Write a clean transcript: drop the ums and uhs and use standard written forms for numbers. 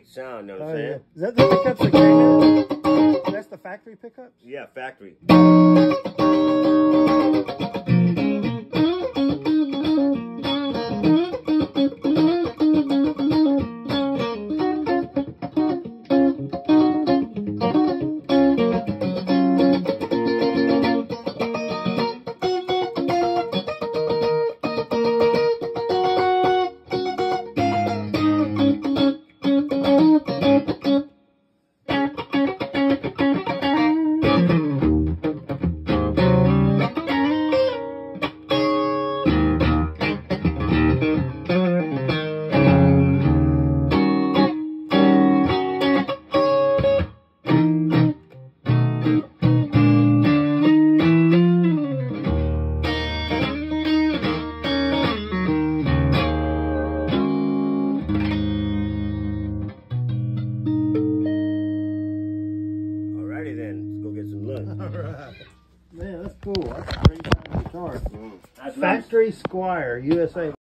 great sound, you know what I'm saying? Yeah. Is that the pickups that came in? That's the factory pickups? Yeah, factory. Alrighty then, let's go get some lunch. Alright. Man, that's cool. That's a great sound guitar. That's Factory Squire, USA.